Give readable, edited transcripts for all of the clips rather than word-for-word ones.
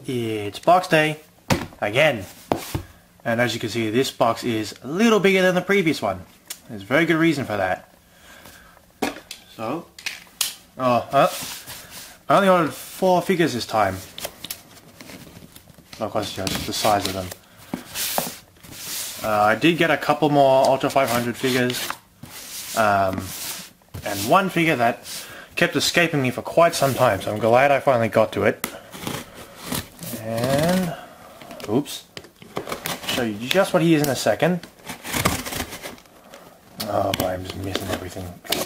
it's box day again. And as you can see, this box is a little bigger than the previous one. There's a very good reason for that. So, I only ordered 4 figures this time. Of course, just the size of them. I did get a couple more Ultra 500 figures. And one figure that kept escaping me for quite some time, so I'm glad I finally got to it. And, oops, show you just what he is in a second. Oh boy, I'm just missing everything.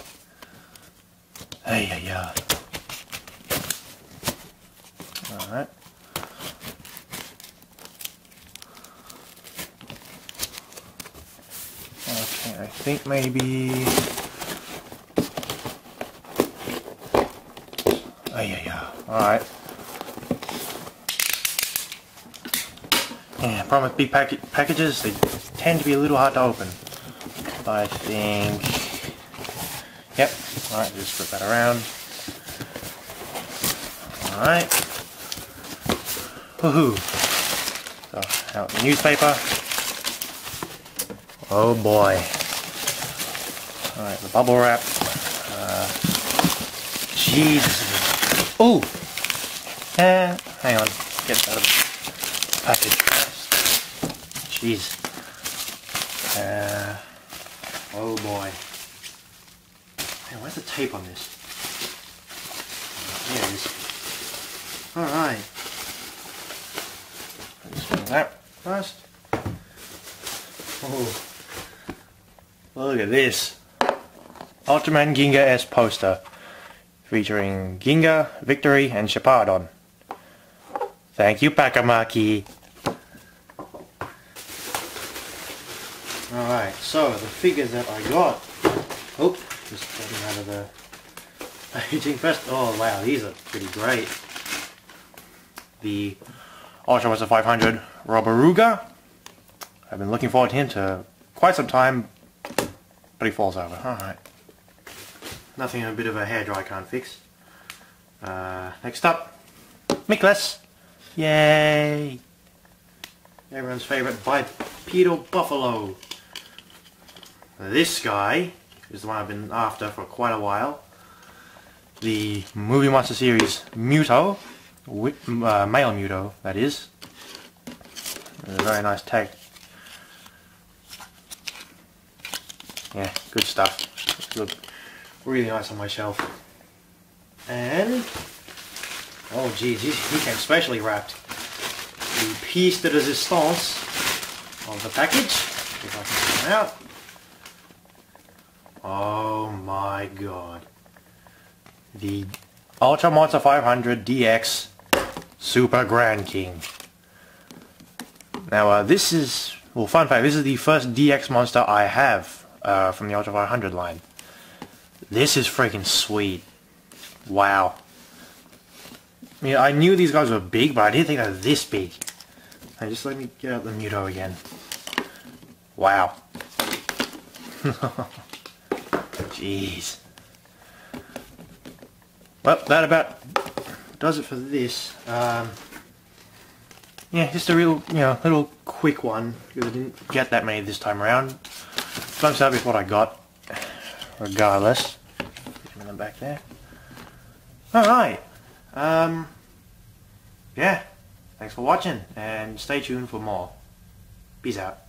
Hey, yeah. Alright. Okay, I think maybe... Oh yeah. Alright. Yeah, problem with big packages, they tend to be a little hard to open. I think... Yep. Alright, just flip that around. Alright. Woohoo! So, out the newspaper. Oh boy. Alright, the bubble wrap. Jesus. Oh! Hang on. Get that out of the package first. Jeez. Oh boy. Man, where's the tape on this? There it is. Alright. Let's do that first. Oh. Look at this. Ultraman Ginga S poster. Featuring Ginga, Victory, and Chapadon. Thank you, Packer Maki. Alright, so the figures that I got. Oh, just getting out of the packaging first. Oh wow, these are pretty great. The Ultra 500 Roberuga. I've been looking forward to him to quite some time, but he falls over. Alright. Nothing a bit of a hairdryer can't fix. Next up, Miclas. Yay! Everyone's favorite bipedal buffalo. This guy is the one I've been after for quite a while. The Movie Monster Series M.U.T.O, male M.U.T.O, that is. A very nice tag. Yeah, good stuff. Look really nice on my shelf. And oh geez, he came specially wrapped. The piece de resistance of the package. If I can get it out. Oh my god. The Ultra Monster 500 DX Super Grand King. Now this is, well, fun fact, this is the first DX monster I have from the Ultra 500 line. This is freaking sweet. Wow. I mean, I knew these guys were big, but I didn't think they were this big. And just let me get out the M.U.T.O again. Wow. Jeez. Well, that about does it for this. Yeah, just a real, little quick one, because I didn't get that many this time around. Most of it is what I got, regardless. Put them back there. Alright. Yeah. Thanks for watching, and stay tuned for more. Peace out.